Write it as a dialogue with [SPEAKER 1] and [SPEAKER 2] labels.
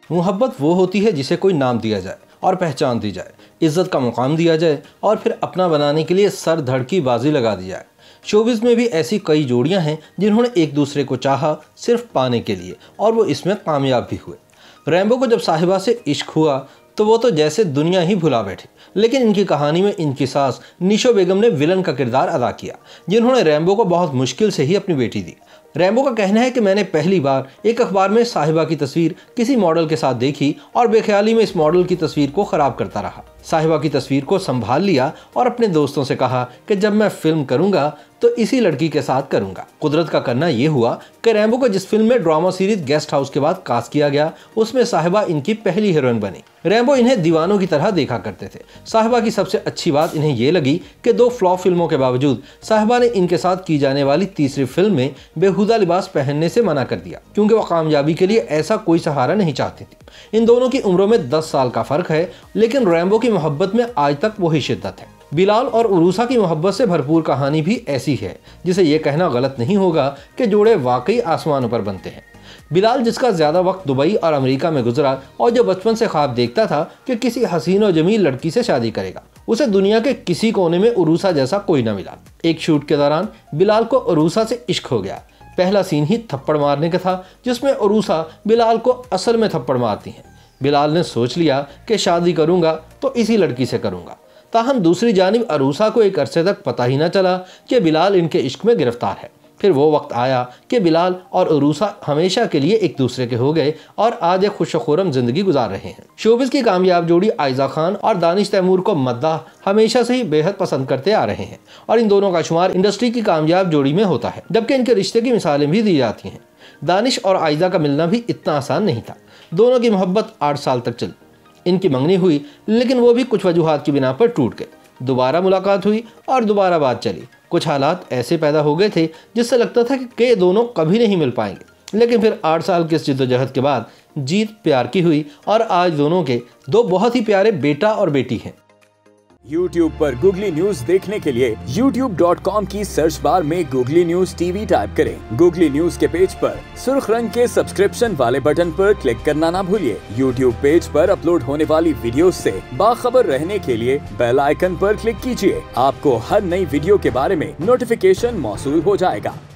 [SPEAKER 1] मोहब्बत वो होती है जिसे कोई नाम दिया जाए और पहचान दी जाए, इज्जत का मुकाम दिया जाए और फिर अपना बनाने के लिए सर धड़ की बाजी लगा दी जाए। शोबिज़ में भी ऐसी कई जोड़ियां हैं जिन्होंने एक दूसरे को चाहा सिर्फ पाने के लिए, और वो इसमें कामयाब भी हुए। रैम्बो को जब साहिबा से इश्क हुआ तो वो तो जैसे दुनिया ही भुला बैठे, लेकिन इनकी कहानी में इनकी सास निशो बेगम ने विलन का किरदार अदा किया, जिन्होंने रैम्बो को बहुत मुश्किल से ही अपनी बेटी दी। रैम्बो का कहना है कि मैंने पहली बार एक अखबार में साहिबा की तस्वीर किसी मॉडल के साथ देखी और बेख्याली में इस मॉडल की तस्वीर को खराब करता रहा। साहिबा की तस्वीर को संभाल लिया और अपने दोस्तों से कहा कि जब मैं फिल्म करूंगा तो इसी लड़की के साथ करूंगा। कुदरत का करना ये हुआ कि रैम्बो को जिस फिल्म में ड्रामा सीरीज गेस्ट हाउस के बाद कास्ट किया गया, उसमें साहिबा इनकी पहली हीरोइन बनी। रैम्बो इन्हें दीवानों की तरह देखा करते थे। साहिबा की सबसे अच्छी बात इन्हें ये लगी कि 2 फ्लॉप फिल्मों के बावजूद साहिबा ने इनके साथ की जाने वाली तीसरी फिल्म में बेहुदा लिबास पहनने से मना कर दिया, क्योंकि वो कामयाबी के लिए ऐसा कोई सहारा नहीं चाहती थी। इन दोनों की उम्रों में 10 साल का फर्क है, लेकिन रैम्बो की मोहब्बत में आज तक वही शिद्दत है। बिलाल और उरूसा की मोहब्बत से भरपूर कहानी भी ऐसी है, जिसे ये कहना गलत नहीं होगा कि जोड़े वाकई आसमानों पर बनते हैं। बिलाल, जिसका ज्यादा वक्त दुबई और अमेरिका में गुजरा और जो बचपन से ख्वाब देखता था कि किसी हसीन और जमील लड़की से शादी करेगा, उसे दुनिया के किसी कोने में उरूसा जैसा कोई न मिला। एक शूट के दौरान बिलाल को उरूसा से इश्क हो गया। पहला सीन ही थप्पड़ मारने का था, जिसमें उरूसा बिलाल को असल में थप्पड़ मारती हैं। बिलाल ने सोच लिया कि शादी करूंगा तो इसी लड़की से करूंगा। ताहम दूसरी जानिब अरूसा को एक अरसे तक पता ही न चला कि बिलाल इनके इश्क में गिरफ्तार है। फिर वो वक्त आया कि बिलाल और अरूसा हमेशा के लिए एक दूसरे के हो गए और आज एक खुशखुरम जिंदगी गुजार रहे हैं। शोबिज़ की कामयाब जोड़ी आयजा खान और दानिश तैमूर को मद्दाह हमेशा से ही बेहद पसंद करते आ रहे हैं और इन दोनों का शुमार इंडस्ट्री की कामयाब जोड़ी में होता है, जबकि इनके रिश्ते की मिसालें भी दी जाती हैं। दानिश और आयजा का मिलना भी इतना आसान नहीं था। दोनों की मोहब्बत 8 साल तक चली। इनकी मंगनी हुई, लेकिन वो भी कुछ वजूहात की बिना पर टूट गए। दोबारा मुलाकात हुई और दोबारा बात चली। कुछ हालात ऐसे पैदा हो गए थे जिससे लगता था कि दोनों कभी नहीं मिल पाएंगे, लेकिन फिर 8 साल की इस जिद्दोजहद के बाद जीत प्यार की हुई और आज दोनों के 2 बहुत ही प्यारे बेटा और बेटी हैं।
[SPEAKER 2] YouTube पर गूगली न्यूज देखने के लिए youtube.com की सर्च बार में गूगली न्यूज टीवी टाइप करें। गूगली न्यूज के पेज पर सुर्ख रंग के सब्सक्रिप्शन वाले बटन पर क्लिक करना ना भूलिए। YouTube पेज पर अपलोड होने वाली वीडियोस से बाखबर रहने के लिए बेल आइकन पर क्लिक कीजिए। आपको हर नई वीडियो के बारे में नोटिफिकेशन मौसूल हो जाएगा।